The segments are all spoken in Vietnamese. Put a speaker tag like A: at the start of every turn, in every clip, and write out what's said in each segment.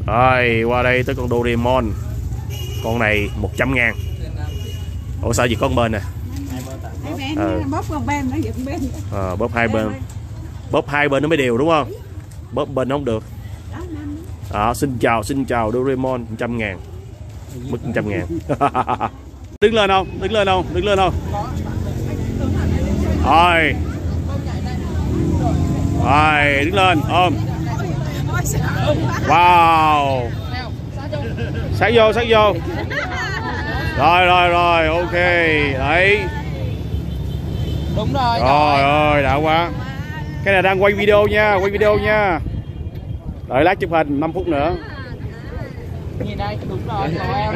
A: Rồi qua đây tới con Doraemon. Con này 100.000. Ủa sao gì con bên nè.
B: Bóp con bên nó giật bên.
A: Bóp hai bên. Bóp hai bên nó mới đều đúng không? Bóp bên không được. Xin chào Doraemon 100.000. Mức 100.000. Đứng lên không? Đứng lên không? Đứng lên không? Rồi. Rồi, đứng lên, ôm. Wow. Sát vô, sát vô. Rồi, ok. Đấy.
C: Đúng rồi.
A: Rồi ơi, đã quá. Cái này đang quay video nha, Đợi lát chụp hình 5 phút nữa.
C: Nhìn đây, đúng rồi.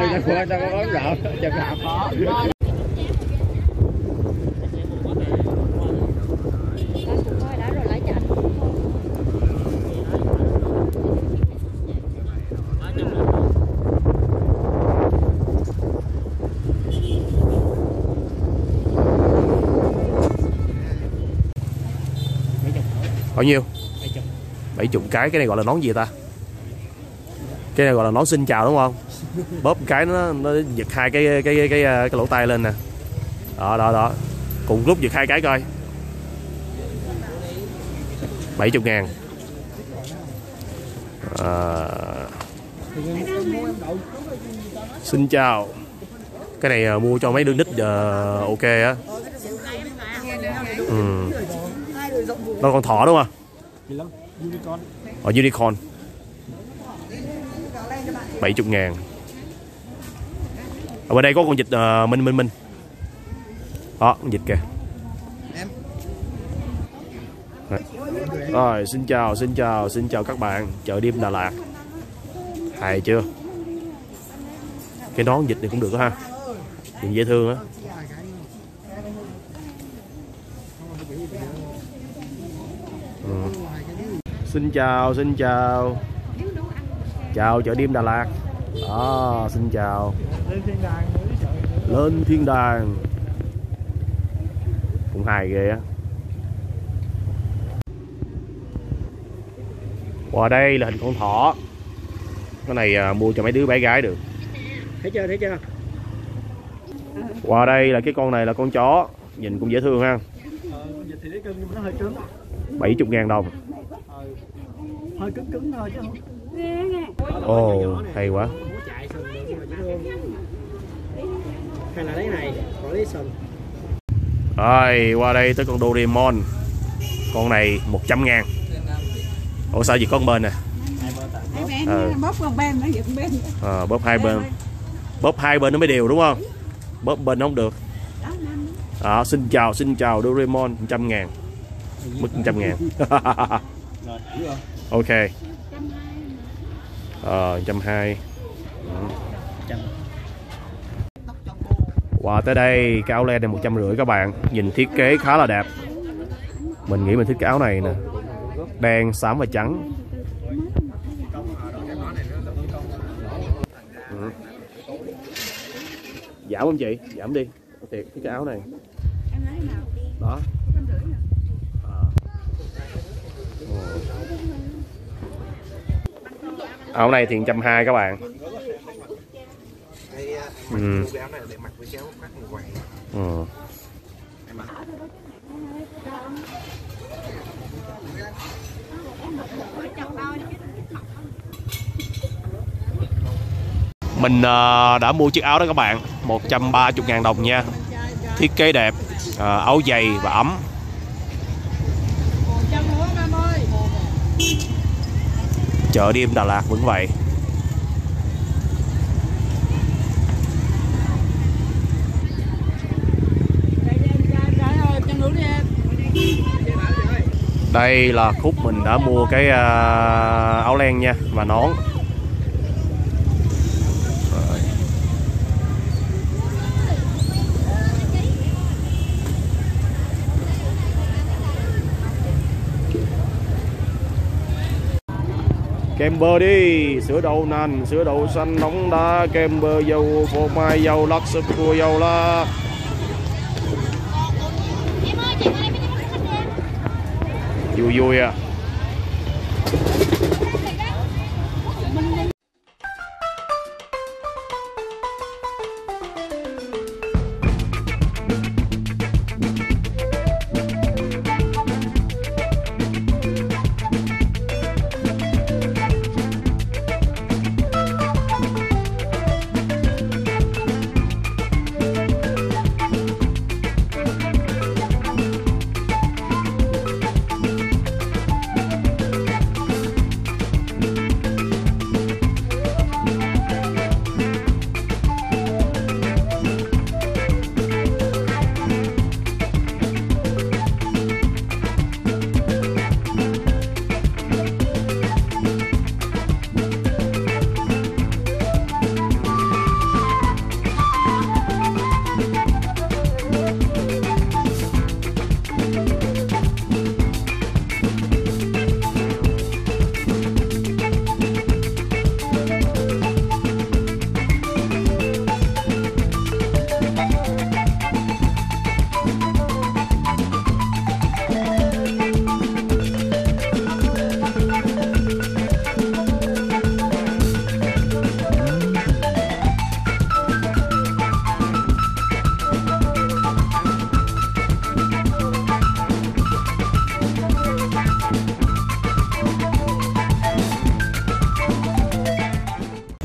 A: Bao nhiêu? 70 cái. Cái này gọi là nón gì ta? Cái này gọi là nón xin chào đúng không? Bóp cái nó giật hai cái lỗ tai lên nè. Đó. Cùng lúc giật hai cái coi. 70.000. Xin chào. Cái này mua cho mấy đứa nít ok á. Nó con thỏ đúng không? Unicorn. 70.000. Ở bên đây có con vịt Minh. Đó, con vịt kìa. Rồi, xin chào các bạn. Chợ đêm Đà Lạt. Hay chưa? Cái nón vịt này cũng được đó ha. Nhìn dễ thương á. Xin chào. Chào chợ đêm Đà Lạt. Đó, xin chào. Lên thiên đàng. Cũng hài ghê á. Qua đây là hình con thỏ. Cái này mua cho mấy đứa bé gái được. Thấy chưa? Qua đây là cái con này là con chó. Nhìn cũng dễ thương ha. 70.000 đồng.
C: Hơi cứng thôi chứ không.
A: Ồ, hay quá.
C: Hay là lấy này, có lấy sừng.
A: Rồi, qua đây tới con Doraemon. Con này 100.000. Ủa sao gì con bên nè.
B: Bóp con bên nó giật bên.
A: Bóp hai bên. Bóp hai bên nó mới đều đúng không? Bóp bên không được. Xin chào Doraemon 100.000. Mức 100.000. Ok. 120. Qua tới đây cái áo len này 150 các bạn. Nhìn thiết kế khá là đẹp. Mình nghĩ mình thích cái áo này nè. Đen, xám và trắng. Giảm không chị? Giảm đi. Thiệt cái áo này. Đó. Áo này thì 120 các bạn. Mình đã mua chiếc áo đó các bạn. 130.000 đồng nha. Thiết kế đẹp, áo dày và ấm. Chợ đêm Đà Lạt vẫn vậy. Đây là khúc mình đã mua cái áo len nha và nón. Kem bơ đi, sữa đậu nành, sữa đậu xanh nóng đá, kem bơ dâu, phô mai dâu lắc, súp cua dâu lắc. Vui vui à.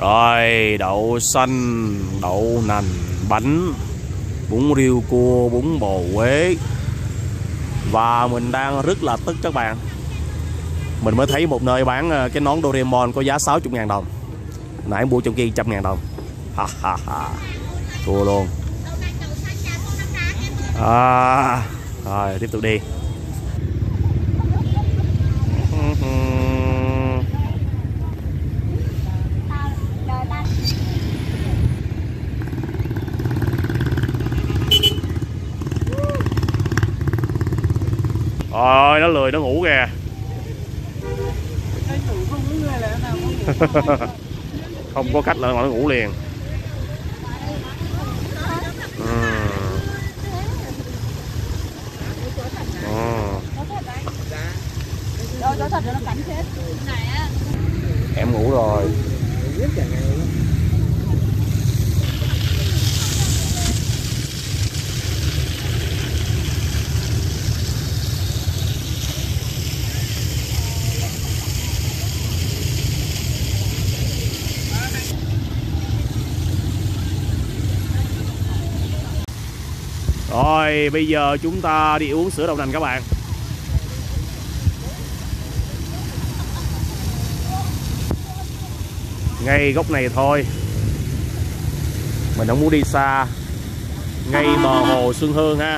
A: Rồi đậu xanh, đậu nành, bánh, bún riêu cua, bún bò Huế. Và mình đang rất là tức các bạn. Mình mới thấy một nơi bán cái nón Doraemon có giá 60.000 đồng. Nãy mua trong kia 100.000 đồng. Ha ha ha. Thua luôn. Rồi tiếp tục đi. Ôi nó lười nó ngủ kìa. Không có cách là nó ngủ liền. Em ngủ rồi. Rồi bây giờ chúng ta đi uống sữa đậu nành các bạn. Ngay góc này thôi. Mình không muốn đi xa. Ngay bờ hồ Xuân Hương ha.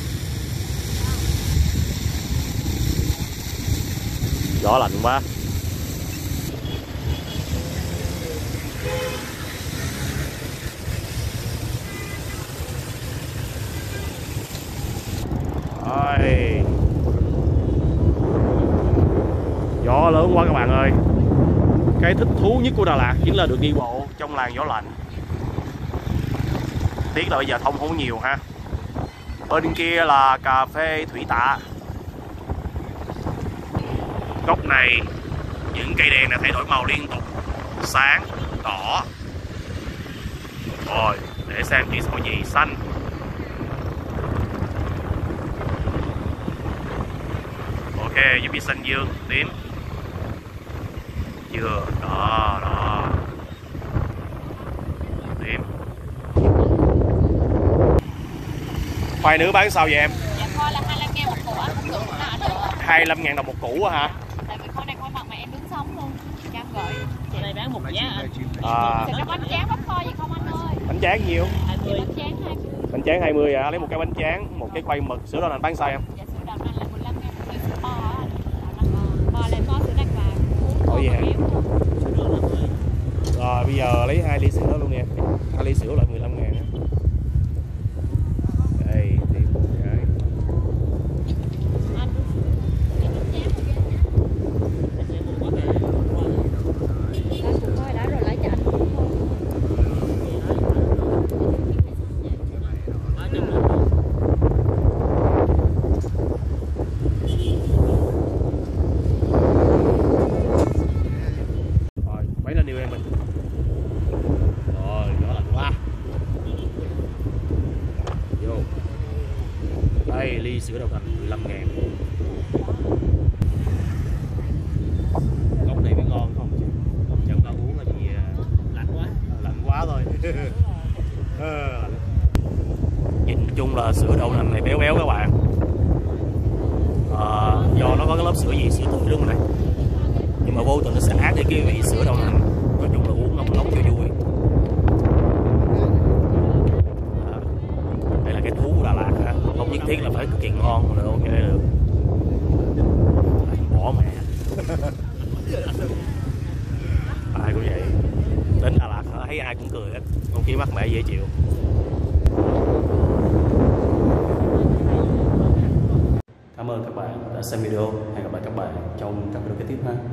A: Gió lạnh quá. Rồi. Gió lớn quá các bạn ơi. Cái thích thú nhất của Đà Lạt chính là được đi bộ trong làn gió lạnh. Tiếc là bây giờ thông không nhiều ha. Bên kia là cà phê Thủy Tạ. Góc này những cây đèn này thay đổi màu liên tục. Sáng, đỏ. Rồi, để xem chỉ số gì. Xanh. Ok, giúp đi xanh dương, tím. Chưa, đó, đó. Tím. Khoai nữ bán sao vậy em?
D: Dạ khoai là 25.000 một củ á, củ nào được.
A: 25.000 đồng một củ hả?
D: Tại vì khoai này khoai mặn mà em nướng sống luôn. Cho em gửi. Chị này bán một giá anh.
A: À.
D: Thì có bánh tráng bắp kho gì không anh ơi?
A: Bánh tráng nhiêu?
D: 20. Bánh tráng 20.
A: Bánh tráng 20 à, lấy một cái bánh tráng, một cái khoai mực, sữa đậu nành bán sao em?
D: Dạ sữa đậu nành là 15.000 một ký sữa bò á. Bò là bò sữa đặc vàng.
A: Ủa gì hả? Rồi bây giờ lấy 2 ly sữa luôn nè. 2 ly sữa lại 15.000 á. Đây, tìm một cái.
D: Đã rồi lấy cho anh.
A: Rồi, mấy lên điều em mình. Rồi, gió lạnh quá. Vô. Đây, ly sữa đậu nành 15.000. Cốc này mới ngon không? Chẳng có uống là gì lạnh quá. Lạnh quá thôi. Nhìn chung là sữa đậu nành này béo béo các bạn. Do nó có cái lớp sữa gì, sữa tươi đúng không này? Nhưng mà vô tình nó sẽ át đi cái vị sữa đậu nành. Nói chung là uống nóng nóng cho vui. Đây là cái thú của Đà Lạt ha. Không nhất thiết là phải cực kỳ ngon mà được, ok được. Bỏ mẹ. Ai cũng vậy. Đến Đà Lạt thấy ai cũng cười hết. Không khí mát mẻ dễ chịu. Cảm ơn các bạn đã xem video. Hẹn gặp lại các bạn trong các video kế tiếp ha.